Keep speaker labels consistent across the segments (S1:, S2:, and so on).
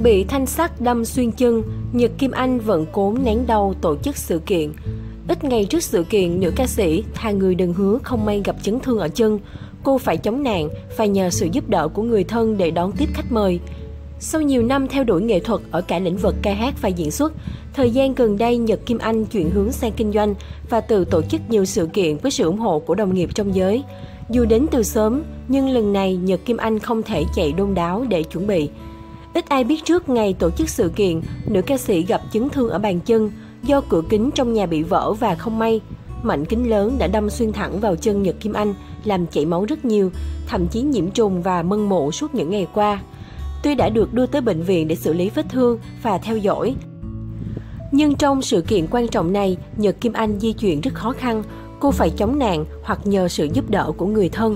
S1: Bị thanh sắt đâm xuyên chân, Nhật Kim Anh vẫn cố nén đau tổ chức sự kiện. Ít ngày trước sự kiện, nữ ca sĩ thà người đừng hứa không may gặp chấn thương ở chân. Cô phải chống nạn, phải nhờ sự giúp đỡ của người thân để đón tiếp khách mời. Sau nhiều năm theo đuổi nghệ thuật ở cả lĩnh vực ca hát và diễn xuất, thời gian gần đây Nhật Kim Anh chuyển hướng sang kinh doanh và tự tổ chức nhiều sự kiện với sự ủng hộ của đồng nghiệp trong giới. Dù đến từ sớm, nhưng lần này Nhật Kim Anh không thể chạy đôn đáo để chuẩn bị. Ít ai biết trước ngày tổ chức sự kiện, nữ ca sĩ gặp chấn thương ở bàn chân do cửa kính trong nhà bị vỡ và không may. Mảnh kính lớn đã đâm xuyên thẳng vào chân Nhật Kim Anh, làm chảy máu rất nhiều, thậm chí nhiễm trùng và mân mộ suốt những ngày qua. Tuy đã được đưa tới bệnh viện để xử lý vết thương và theo dõi, nhưng trong sự kiện quan trọng này, Nhật Kim Anh di chuyển rất khó khăn, cô phải chống nạn hoặc nhờ sự giúp đỡ của người thân.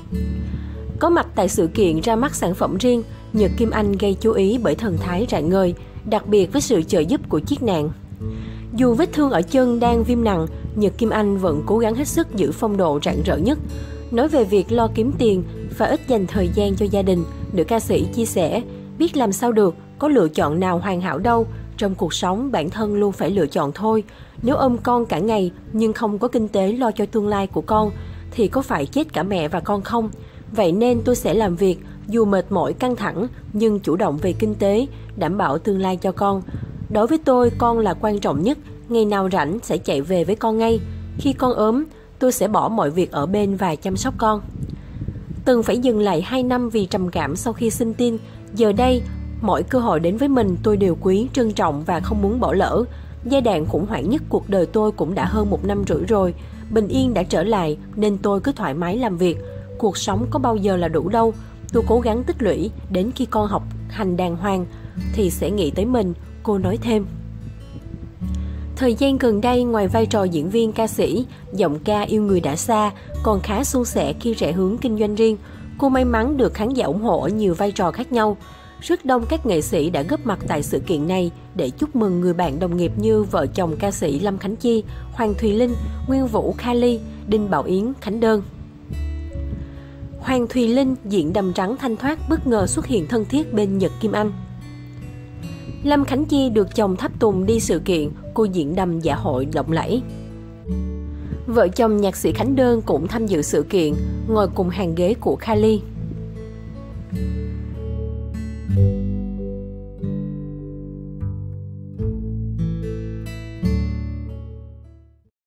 S1: Có mặt tại sự kiện ra mắt sản phẩm riêng, Nhật Kim Anh gây chú ý bởi thần thái rạng ngời, đặc biệt với sự trợ giúp của chiếc nạn. Dù vết thương ở chân đang viêm nặng, Nhật Kim Anh vẫn cố gắng hết sức giữ phong độ rạng rỡ nhất. Nói về việc lo kiếm tiền và ít dành thời gian cho gia đình, nữ ca sĩ chia sẻ, biết làm sao được, có lựa chọn nào hoàn hảo đâu. Trong cuộc sống, bản thân luôn phải lựa chọn thôi. Nếu ôm con cả ngày nhưng không có kinh tế lo cho tương lai của con, thì có phải chết cả mẹ và con không? Vậy nên tôi sẽ làm việc, dù mệt mỏi căng thẳng, nhưng chủ động về kinh tế, đảm bảo tương lai cho con. Đối với tôi, con là quan trọng nhất, ngày nào rảnh sẽ chạy về với con ngay. Khi con ốm, tôi sẽ bỏ mọi việc ở bên và chăm sóc con. Từng phải dừng lại 2 năm vì trầm cảm sau khi sinh tin, giờ đây, mọi cơ hội đến với mình tôi đều quý, trân trọng và không muốn bỏ lỡ. Giai đoạn khủng hoảng nhất cuộc đời tôi cũng đã hơn 1 năm rưỡi rồi. Bình yên đã trở lại nên tôi cứ thoải mái làm việc. Cuộc sống có bao giờ là đủ đâu. Tôi cố gắng tích lũy, đến khi con học hành đàng hoàng thì sẽ nghĩ tới mình, cô nói thêm. Thời gian gần đây, ngoài vai trò diễn viên ca sĩ, giọng ca Yêu Người Đã Xa còn khá suôn sẻ khi rẽ hướng kinh doanh riêng. Cô may mắn được khán giả ủng hộ ở nhiều vai trò khác nhau. Rất đông các nghệ sĩ đã góp mặt tại sự kiện này để chúc mừng người bạn đồng nghiệp như vợ chồng ca sĩ Lâm Khánh Chi, Hoàng Thùy Linh, Nguyên Vũ Kha Ly, Đinh Bảo Yến, Khánh Đơn. Hoàng Thùy Linh diện đầm trắng thanh thoát bất ngờ xuất hiện thân thiết bên Nhật Kim Anh. Lâm Khánh Chi được chồng tháp tùng đi sự kiện, cô diện đầm dạ hội lộng lẫy. Vợ chồng nhạc sĩ Khánh Đơn cũng tham dự sự kiện, ngồi cùng hàng ghế của Kha Ly.